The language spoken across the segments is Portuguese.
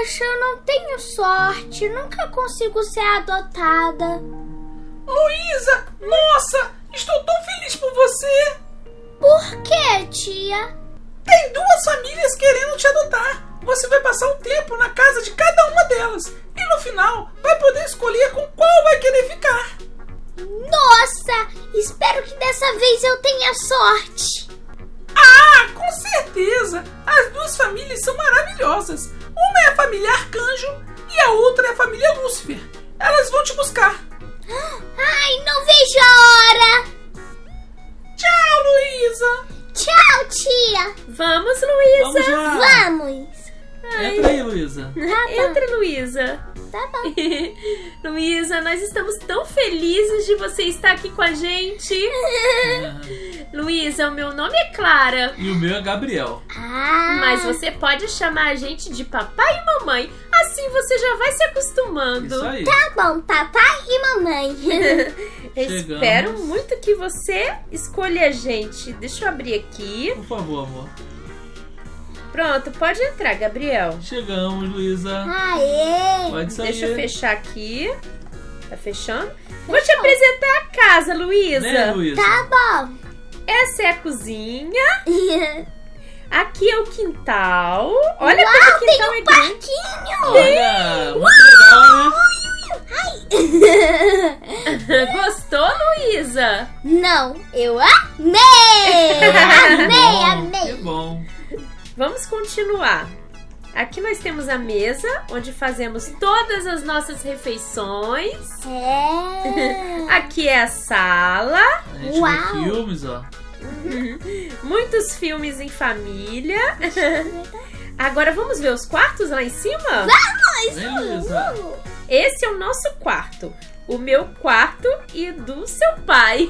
Poxa, eu não tenho sorte. Nunca consigo ser adotada. Luísa, nossa, estou tão feliz por você. Por quê, tia? Tem duas famílias querendo te adotar. Você vai passar um tempo na casa de cada uma delas. E no final, vai poder escolher com qual vai querer ficar. Nossa, espero que dessa vez eu tenha sorte. Ah, com certeza. As duas famílias são maravilhosas. Uma é a família Arcanjo e a outra é a família Lúcifer. Elas vão te buscar. Ai, não vejo a hora. Tchau, Luísa. Tchau, tia. Vamos, Luísa. Vamos lá. Vamos. Entra aí, Luísa. Entra, Luísa. Tá bom. Luísa, nós estamos tão felizes de você estar aqui com a gente. Luísa, o meu nome é Clara. E o meu é Gabriel. Mas você pode chamar a gente de papai e mamãe. Assim você já vai se acostumando. Isso aí. Tá bom, papai e mamãe. Eu Chegamos. espero muito que você escolha a gente. Deixa eu abrir aqui. Por favor, amor. Pronto, pode entrar, Gabriel. Chegamos, Luísa. Aê. Pode sair. Deixa eu fechar aqui. Tá fechando? Vou te apresentar a casa, Luísa. Vem, Luísa. Tá bom. Essa é a cozinha. Aqui é o quintal. Olha Uau, como o tem quintal um é grande. parquinho. Olha, muito legal, né? Gostou, Luísa? Não, eu amei. Que bom. Vamos continuar. Aqui nós temos a mesa, onde fazemos todas as nossas refeições. É. Aqui é a sala. A gente Uau. vê filmes, ó. Muitos filmes em família. Agora vamos ver os quartos lá em cima? Vem, Luísa. Esse é o nosso quarto. O meu quarto e do seu pai.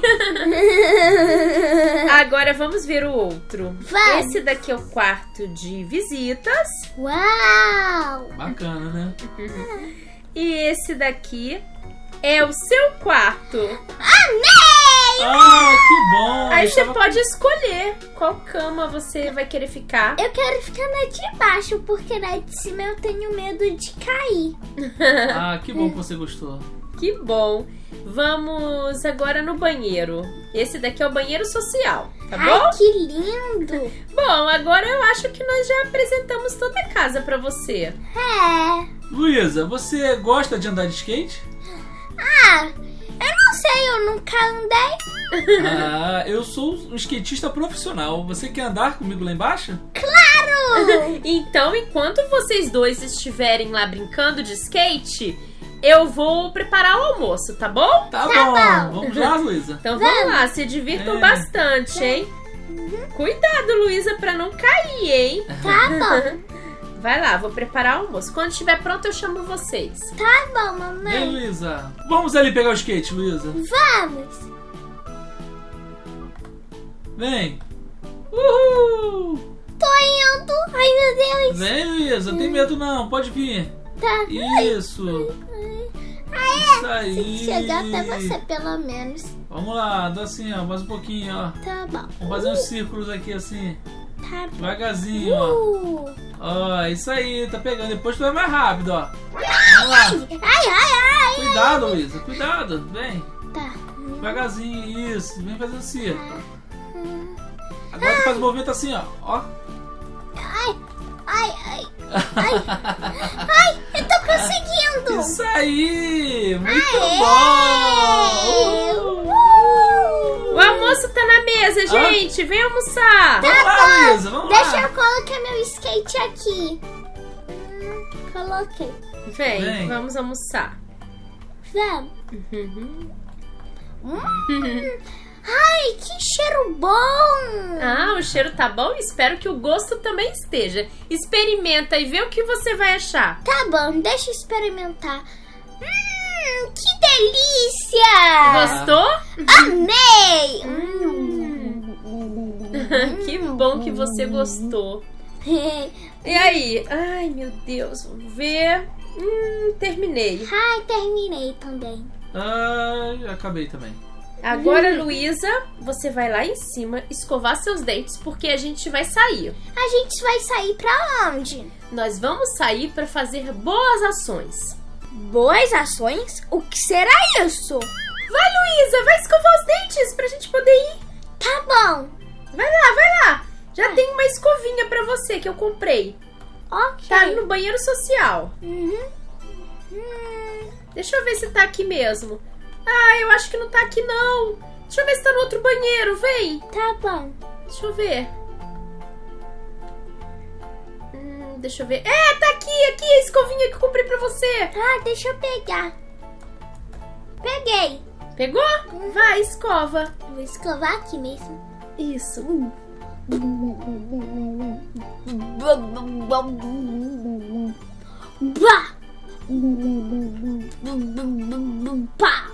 Agora vamos ver o outro. Vamos. Esse daqui é o quarto de visitas. Uau. Bacana, né? E esse daqui é o seu quarto. Amei. Ah, que bom. Aí Eu você tava- pode escolher qual cama você vai querer ficar. Eu quero ficar na de baixo, porque na de cima eu tenho medo de cair. Ah, que bom que você gostou. Que bom. Vamos agora no banheiro. Esse daqui é o banheiro social, tá bom? Ai, que lindo. Bom, agora eu acho que nós já apresentamos toda a casa pra você. É. Luísa, você gosta de andar de skate? Ah, eu não sei, eu nunca andei. Ah, eu sou um skatista profissional. Você quer andar comigo lá embaixo? Claro. Então, enquanto vocês dois estiverem lá brincando de skate, eu vou preparar o almoço, tá bom? Tá Tá bom. bom. Vamos lá, Luísa? Então vamos lá, se divirtam bastante, hein? Cuidado, Luísa, pra não cair, hein? Tá bom. Vai lá, vou preparar o almoço. Quando estiver pronto, eu chamo vocês. Tá bom, Vem, mamãe. Luísa. Vamos ali pegar o skate, Luísa. Vamos. Vem. Uhul. Tô indo. Ai, meu Deus. Vem, Luísa. Não tem medo não. Pode vir. Tá. Isso. Isso aí. Chegar até você, pelo menos. Vamos lá. Dá assim, ó. Mais um pouquinho, ó. Tá bom. Vamos fazer uns círculos aqui assim. Tá bom. Devagarzinho, ó. Ó, isso aí. Tá pegando. Depois tu vai mais rápido, ó. Vamos lá. Ai. Cuidado, Luísa. Cuidado. Vem. Tá. Devagarzinho. Isso. Vem fazendo círculo. Agora tu faz o movimento assim, ó. Ó. Ai, eu tô conseguindo. Isso aí. Muito Aê! bom. O almoço tá na mesa, gente. Vem almoçar. Vamos lá, Luísa. Vamos Deixa lá. eu colocar meu skate aqui. Coloquei. Vem, vamos almoçar. Vamos. Ai, que cheiro bom. Ah, o cheiro tá bom? Espero que o gosto também esteja. Experimenta e vê o que você vai achar. Tá bom, deixa eu experimentar. Que delícia. Gostou? Amei. Que bom que você gostou. E aí? Ai, meu Deus, vamos ver. Terminei. Ai, terminei também. Ai, acabei também. Agora, Luísa, você vai lá em cima escovar seus dentes porque a gente vai sair. A gente vai sair pra onde? Nós vamos sair para fazer boas ações. Boas ações? O que será isso? Vai, Luísa, vai escovar os dentes pra gente poder ir. Tá bom. Vai lá, vai lá. Já tem uma escovinha pra você que eu comprei. Ok. Tá no banheiro social. Uhum. Deixa eu ver se tá aqui mesmo. Ah, eu acho que não tá aqui, não. Deixa eu ver se tá no outro banheiro. Vem. Tá bom. Deixa eu ver. Deixa eu ver. É, tá aqui, a escovinha que eu comprei pra você. Ah, deixa eu pegar. Peguei. Pegou? Vai, escova. Vou escovar aqui mesmo. Isso. Bah! Pá!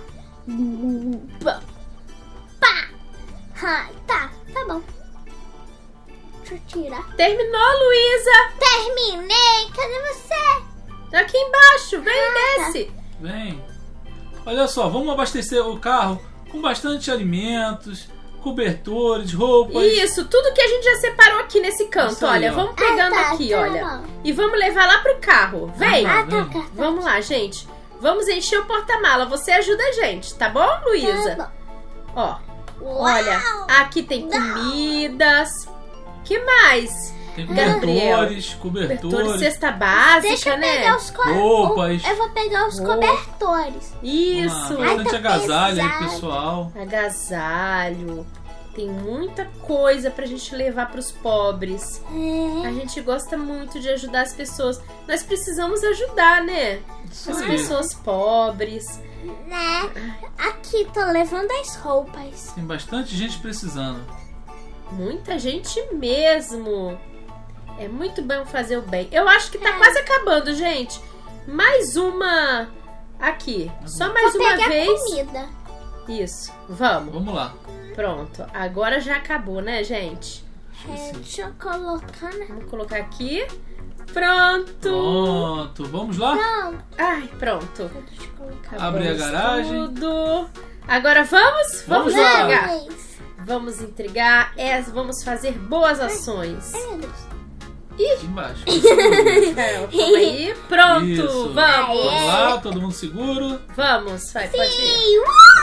Pá! Ai, tá bom. Deixa eu tirar. Terminou, Luísa. Terminei! Cadê você? Tá aqui embaixo. Vem, desce. Vem. Olha só, vamos abastecer o carro com bastante alimentos, cobertores, roupas. Isso, tudo que a gente já separou aqui nesse canto. Isso aí, olha, ó. vamos pegando tá, aqui, tá olha. bom. E vamos levar lá pro carro. Vem. Ah, Tá. Vamos lá, gente. Vamos encher o porta-mala. Você ajuda a gente, tá bom, Luísa? Tá Ó, bom. olha, Uau! aqui tem comidas. Que mais? Tem Gabriel. cobertores, cobertores. Cesta básica, Deixa eu né? pegar os Roupas. Eu vou pegar os Roupa. cobertores. Isso. Ah, bastante Ai, tá agasalho aí, pesado. pessoal. Agasalho. Tem muita coisa pra gente levar pros pobres. A gente gosta muito de ajudar as pessoas. Nós precisamos ajudar, né? Isso As aí. pessoas pobres. Né? Aqui, tô levando as roupas. Tem bastante gente precisando. Muita gente mesmo. É muito bom fazer o bem. Eu acho que tá quase acabando, gente. Mais uma aqui. Só mais Vou uma pegar vez. comida. Isso. Vamos. Vamos lá. Pronto. Agora já acabou, né, gente? Deixa eu colocar na... Vamos colocar aqui. Pronto. Pronto, vamos lá? Não, Ai, pronto. deixa eu colocar. Abre a Acabamos garagem. Tudo. Agora vamos? Vamos Vamos lá. entregar. Dois. Vamos entregar. Vamos fazer boas ações. Ai, meu Deus. Aqui embaixo. Calma aí. Pronto. Isso. Vamos. Vamos lá, todo mundo seguro. Vamos. Vai, pode ir. E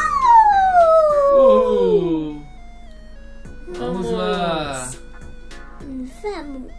Uhul. Vamos lá. Vamos.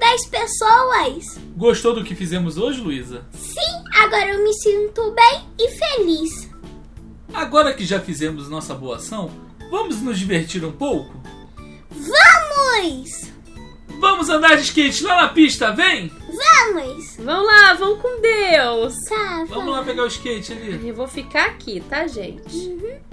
10 pessoas. Gostou do que fizemos hoje, Luísa? Sim, agora eu me sinto bem e feliz. Agora que já fizemos nossa boa ação, vamos nos divertir um pouco? Vamos! Vamos andar de skate lá na pista, vem? Vamos! Vamos lá, vamos com Deus. Tá, Vamos lá pegar o skate ali. Eu vou ficar aqui, tá, gente?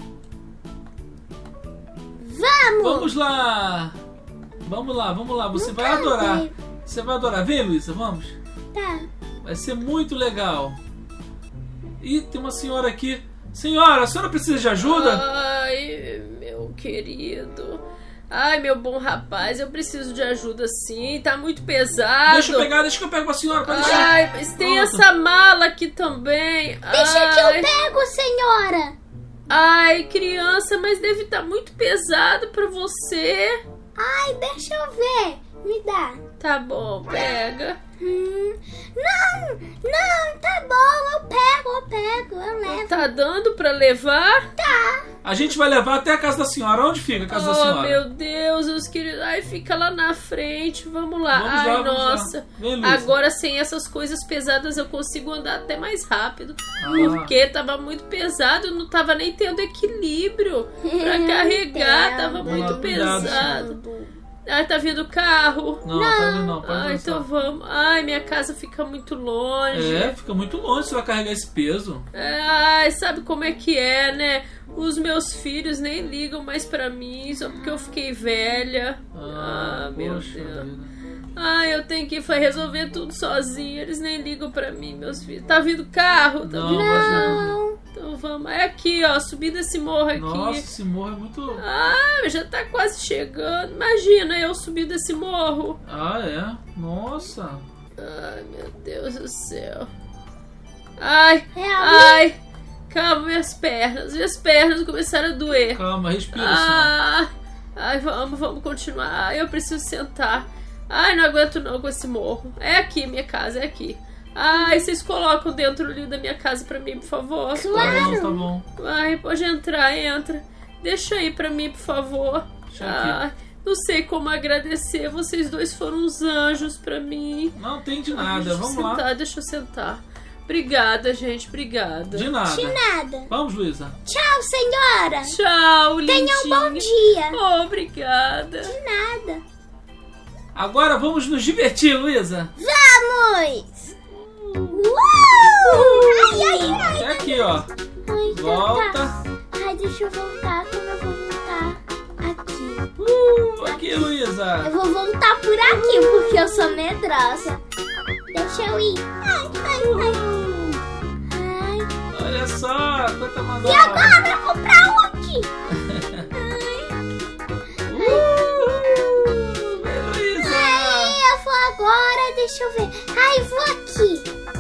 Vamos! Vamos lá! Vamos lá, vamos lá. Você vai adorar. Você vai adorar. Vem, Luísa, vamos. Tá. Vai ser muito legal. Ih, tem uma senhora aqui. Senhora, a senhora precisa de ajuda? Ai, meu querido. Ai, meu bom rapaz, eu preciso de ajuda sim. Tá muito pesado. Deixa que eu pego pra senhora. Pode deixar. Ai, mas tem Pronto. essa mala aqui também. Deixa que eu pego, senhora. Ai, criança, mas deve estar muito pesado pra você. Ai, deixa eu ver. Me dá. Tá bom, pega. Não, tá bom. Eu levo. Tá dando pra levar? A gente vai levar até a casa da senhora. Onde fica a casa da Oh, senhora? meu Deus, os queridos. Ai, fica lá na frente. Vamos lá. Vamos Ai, lá, vamos nossa. lá. Vem, Luísa. Agora, sem essas coisas pesadas, eu consigo andar até mais rápido. Ah. Porque tava muito pesado. Eu não tava nem tendo equilíbrio pra carregar. Tava Vamos muito lá, cuidado, pesado. Ai, tá vindo o carro. Não, tá indo não. Pode Ai, avançar. então vamos. Ai, minha casa fica muito longe. É, fica muito longe. Você vai carregar esse peso. Ai, sabe como é que é, né? Os meus filhos nem ligam mais pra mim, só porque eu fiquei velha. Meu poxa Deus. vida. Ai, eu tenho que resolver tudo sozinha. Eles nem ligam pra mim, meus filhos. Tá vindo carro? Tá Não, vindo... vai chegar. Então vamos. É aqui, ó, subindo esse morro aqui. Nossa, esse morro é muito... Ah, já tá quase chegando. Imagina eu subindo esse morro. Ah, é? Nossa. Ai, meu Deus do céu. Ai, É ai. Calma, minhas pernas começaram a doer. Calma, respira, senhora. Ai, vamos continuar. Ai, eu preciso sentar. Ai, não aguento não com esse morro. É aqui, minha casa, é aqui. Ai, vocês colocam dentro ali da minha casa pra mim, por favor. Claro. Tá bom. Ai, pode entrar, entra. Deixa aí pra mim, por favor. Deixa aqui. Ai, não sei como agradecer. Vocês dois foram uns anjos pra mim. Não tem de nada. Deixa eu Vamos sentar, lá. Deixa eu sentar. Obrigada, gente, obrigada. De nada. De nada. Vamos, Luísa. Tchau, senhora. Tchau, lindinha. Tenha um bom dia. Obrigada. De nada. Agora vamos nos divertir, Luísa. Vamos. Ai. Até aqui, ó. Ai, Volta. tá. Ai, deixa eu voltar. Como eu vou voltar? Aqui. Aqui, Luísa. Eu vou voltar por aqui, porque eu sou medrosa. Deixa eu ir. Ai. Olha só, quanta E manobra. agora eu vou pra onde? Vem, Luísa. Ai, eu vou agora. Deixa eu ver. Ai, vou aqui.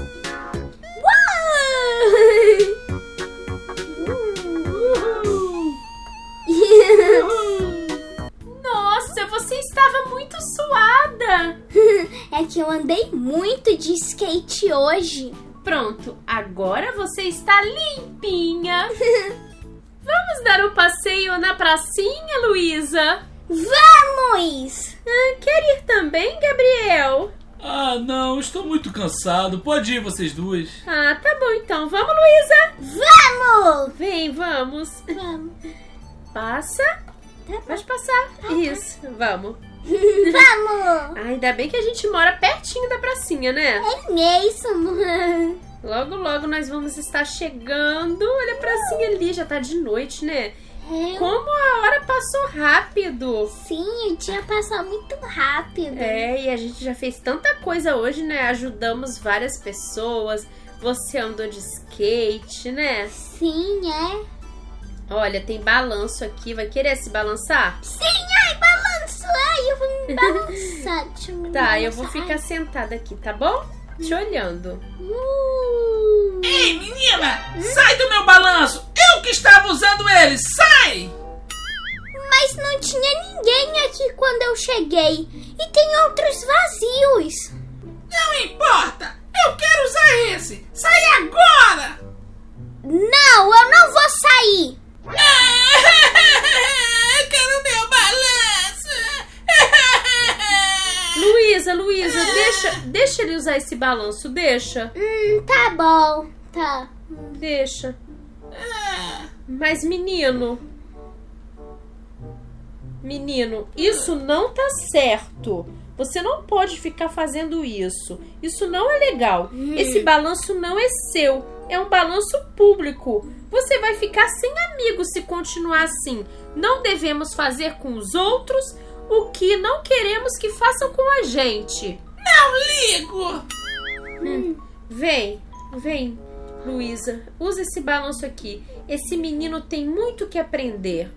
Nossa, você estava muito suada. É que eu andei muito de skate hoje. Pronto, agora você está limpinha. Vamos dar um passeio na pracinha, Luísa? Vamos! Quer ir também, Gabriel? Ah, não, estou muito cansado. Pode ir vocês duas. Ah, tá bom então. Vamos, Luísa? Vamos! Vem, vamos. Vamos. Passa. Tá bom. Pode passar. Isso, vamos. Vamos! Ainda bem que a gente mora pertinho da pracinha, né? É mesmo. Logo, logo nós vamos estar chegando. Olha a pracinha ali, já tá de noite, né? Como a hora passou rápido. Sim, o dia passou muito rápido. É, e a gente já fez tanta coisa hoje, né? Ajudamos várias pessoas. Você andou de skate, né? Sim, é. Olha, tem balanço aqui. Vai querer se balançar? Sim, ai, balanço. Ai, eu vou me balançar. Deixa eu me Tá, eu balançar. vou ficar sentada aqui, tá bom? Te olhando. Ei, menina! Sai do meu balanço! Eu que estava usando ele! Sai! Mas não tinha ninguém aqui quando eu cheguei. E tem outros vazios. Não importa! Eu quero usar esse! Sai agora! Não, eu não vou sair. Eu quero meu balanço! Luísa, usar esse balanço, deixa. Tá bom. Tá. Deixa. Mas menino, isso não tá certo. Você não pode ficar fazendo isso. Isso não é legal. Esse balanço não é seu. É um balanço público. Você vai ficar sem amigos se continuar assim. Não devemos fazer com os outros o que não queremos que façam com a gente. Não ligo! Vem, Luísa. Usa esse balanço aqui. Esse menino tem muito que aprender.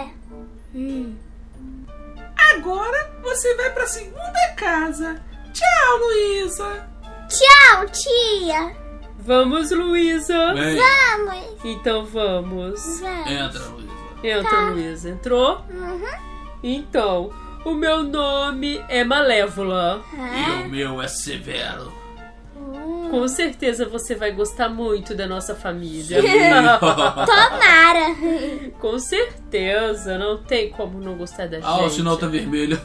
Agora você vai pra segunda casa. Tchau, Luísa. Tchau, tia. Vamos, Luísa. Vem. Vamos. Então vamos. Vamos. Entra, Luísa. Entra, Luísa. Entrou? Então, o meu nome é Malévola. E o meu é Severo. Com certeza você vai gostar muito da nossa família. Tomara. Com certeza. Não tem como não gostar da gente. Ah, o sinal tá vermelho.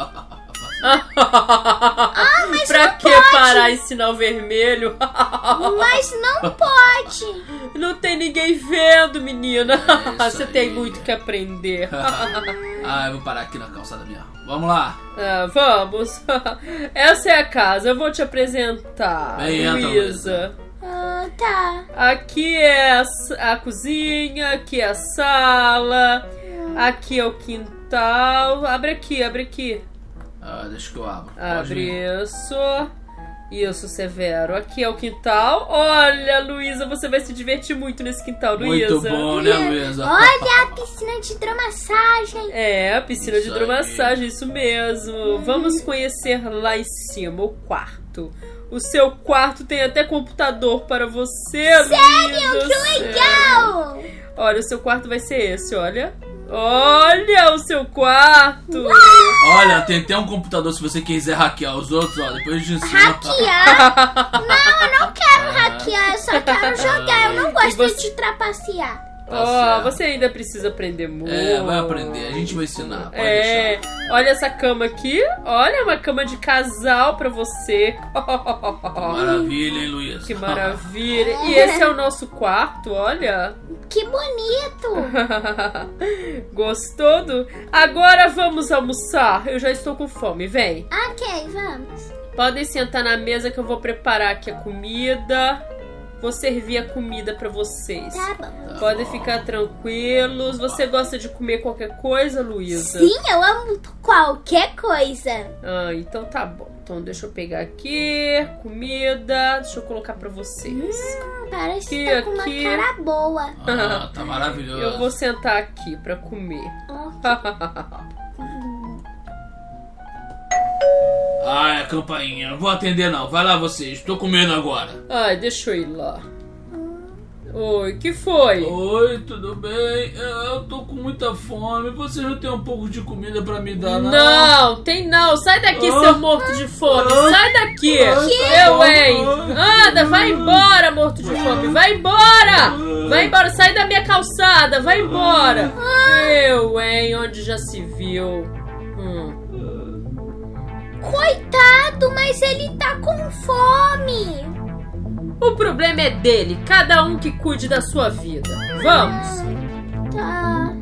Mas Pra não que pode. parar em sinal vermelho? Mas não pode. Não tem ninguém vendo, menina. É isso Você tem aí. muito que aprender. Ah, eu vou parar aqui na calçada mesmo. Vamos lá. Vamos. Essa é a casa. Eu vou te apresentar, Vem, entra, Luísa. Tá. Aqui é a cozinha, aqui é a sala, aqui é o quintal. Abre aqui. Ah, deixa que eu abro. Pode Abre ir. Isso, Severo. Aqui é o quintal. Olha, Luísa, você vai se divertir muito nesse quintal, Luísa. Muito bom, né, Luísa? Olha a piscina de hidromassagem. É, a piscina de Isso hidromassagem, isso mesmo. Vamos conhecer lá em cima o quarto. O seu quarto tem até computador para você, Luísa. Que legal. Olha, o seu quarto vai ser esse, olha. Olha o seu quarto. Olha, tem até um computador se você quiser hackear os outros, ó. Depois a gente ensina. Hackear? Não, eu não quero hackear. Eu só quero jogar. Eu não gosto você- de trapacear. Tá certo. Você ainda precisa aprender muito. É, vai aprender. A gente vai ensinar. Pode É, deixar. olha essa cama aqui. Olha, uma cama de casal pra você. Maravilha, hein, Luísa? Que maravilha. E esse é o nosso quarto, olha. Que bonito. Gostou? Agora vamos almoçar. Eu já estou com fome, vem. Ok, vamos. Podem sentar na mesa que eu vou preparar aqui a comida. Vou servir a comida pra vocês. Tá bom. Podem ficar tranquilos. Você gosta de comer qualquer coisa, Luísa? Sim, eu amo qualquer coisa. Ah, então tá bom. Então deixa eu pegar aqui comida. Deixa eu colocar pra vocês. Parece que Aqui, tá com uma aqui. cara boa. Ah, tá maravilhoso. Eu vou sentar aqui pra comer. Ah, é a campainha. Não vou atender, não. Vai lá vocês. Tô comendo agora. Ai, deixa eu ir lá. Oi, que foi? Oi, tudo bem? Eu tô com muita fome. Você não tem um pouco de comida pra me dar, não? Não, tem não. Sai daqui, seu morto de fome. Sai daqui. tá Eu, bom. hein? Anda, vai embora, morto de fome. Vai embora. Vai embora, sai da minha calçada. Vai embora. Eu, hein? Onde já se viu? Coitado, mas ele tá com fome. O problema é dele. Cada um que cuide da sua vida. Vamos. Tá.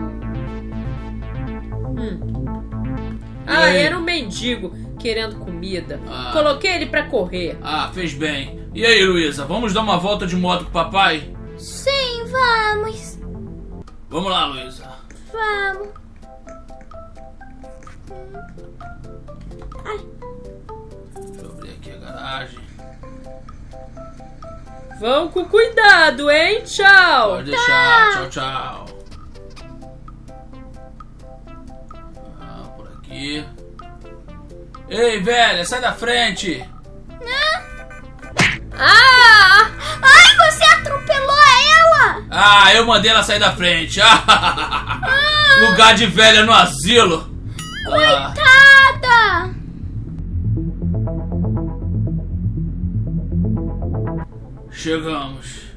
Ah, E aí? era um mendigo querendo comida. Ah. Coloquei ele pra correr. Ah, fez bem. E aí, Luísa? Vamos dar uma volta de moto com o papai? Sim, vamos. Vamos lá, Luísa. Vamos. Deixa eu abrir aqui a garagem. Vão com cuidado, hein? Tchau. Pode deixar. Tchau, tchau. Ah, por aqui. Ei, velha, sai da frente. Ah! Ai, você atropelou ela. Ah, eu mandei ela sair da frente. Lugar de velha no asilo. Coitada. Chegamos.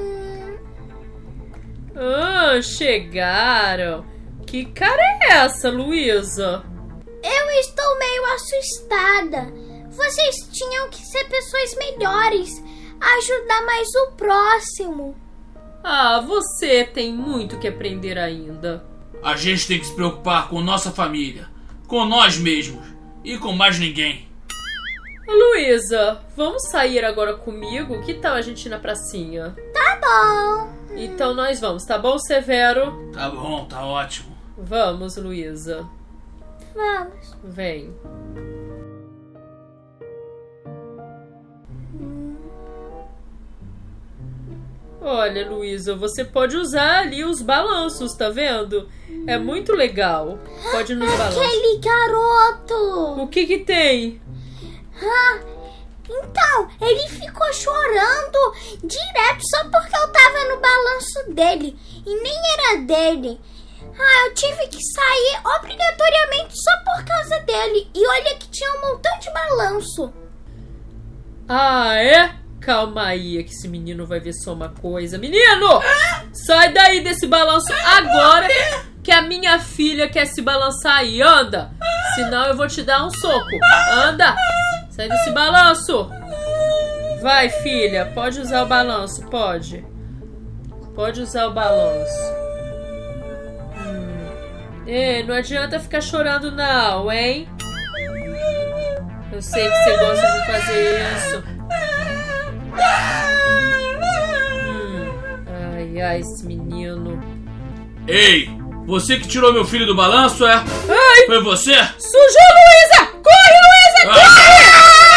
Chegaram. Que cara é essa, Luísa? Eu estou meio assustada. Vocês tinham que ser pessoas melhores, ajudar mais o próximo. Ah, você tem muito que aprender ainda. A gente tem que se preocupar com nossa família, com nós mesmos e com mais ninguém. Luísa, vamos sair agora comigo? Que tal a gente ir na pracinha? Tá bom. Então nós vamos, tá bom, Severo? Tá bom, tá ótimo. Vamos, Luísa. Vamos. Vem. Olha, Luísa, você pode usar ali os balanços, tá vendo? É muito legal. Pode ir nos balanços. Aquele garoto. O que tem? Então, ele ficou chorando direto só porque eu tava no balanço dele. E nem era dele. Eu tive que sair obrigatoriamente só por causa dele. E olha que tinha um montão de balanço. Ah, é? Calma aí, que esse menino vai ver só uma coisa. Menino! Sai daí desse balanço agora, que a minha filha quer se balançar aí. Anda! Senão eu vou te dar um soco. Anda! Sai desse balanço! Vai, filha. Pode usar o balanço, pode. Pode usar o balanço. Não adianta ficar chorando não, hein? Eu sei que você gosta de fazer isso. Ai, esse menino. Ei, você que tirou meu filho do balanço, é? Ai! Foi você? Sujou, Luísa! Corre, Luísa! Corre!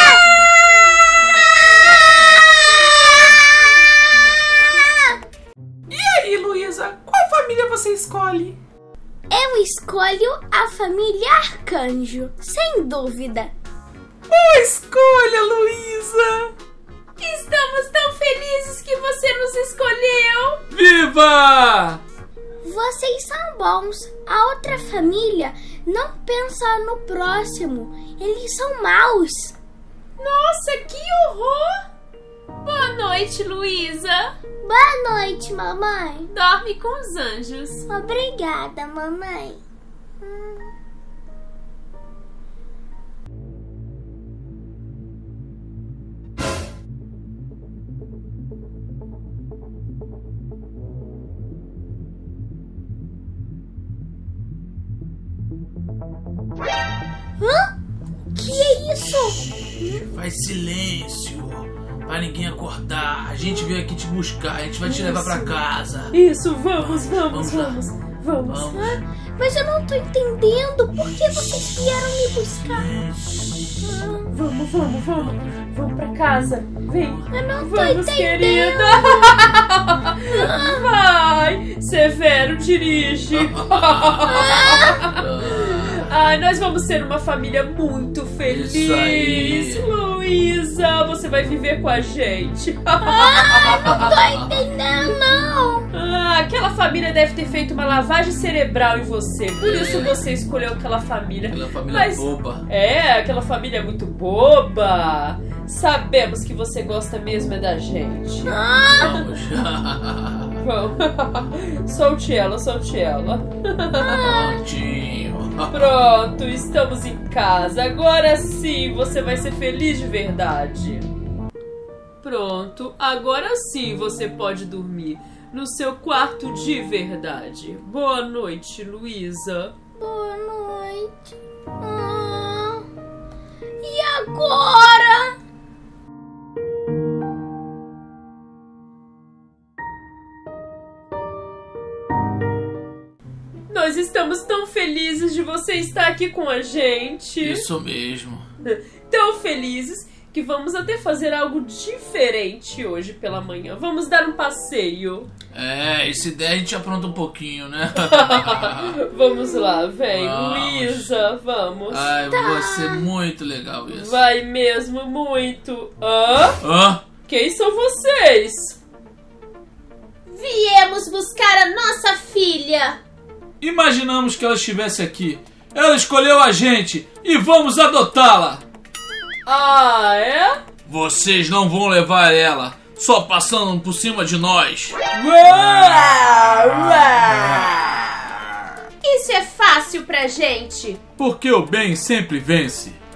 E aí, Luísa, qual família você escolhe? Eu escolho a família Arcanjo, sem dúvida. Boa escolha, Luísa! Estamos tão felizes que você nos escolheu! Viva! Vocês são bons. A outra família não pensa no próximo. Eles são maus. Nossa, que horror! Boa noite, Luísa. Boa noite, mamãe. Dorme com os anjos. Obrigada, mamãe. Que é isso? Faz silêncio, pra ninguém acordar. A gente veio aqui te buscar, a gente vai te levar pra casa. Isso, vamos. Vamos. Mas eu não tô entendendo. Por que vocês vieram me buscar? Vamos pra casa. Vem. Eu não tô Vamos, entendendo. querida. Vai. Severo, dirige. Ai, nós vamos ser uma família muito feliz. Isso aí. Luísa, você vai viver com a gente. Não tô entendendo, não. Aquela família deve ter feito uma lavagem cerebral em você. Por isso você escolheu aquela família. Aquela família Mas, boba. aquela família muito boba. Sabemos que você gosta mesmo é da gente. Vamos. Vamos. Solte ela. Prontinho. Pronto, estamos em casa. Agora sim você vai ser feliz de verdade. Pronto, agora sim você pode dormir no seu quarto de verdade. Boa noite, Luísa. Boa noite. E agora? Nós estamos tão felizes de você estar aqui com a gente. Isso mesmo. Tão felizes que vamos até fazer algo diferente hoje pela manhã. Vamos dar um passeio. Esse ideia a gente apronta um pouquinho, né? Vamos lá, vem. Vamos. Luísa, vamos. Ai, vai ser muito legal isso. Vai mesmo, muito. Hã? Quem são vocês? Viemos buscar a nossa filha. Imaginamos que ela estivesse aqui. Ela escolheu a gente e vamos adotá-la. Ah, é? Vocês não vão levar ela, só passando por cima de nós. Isso é fácil pra gente. Porque o bem sempre vence.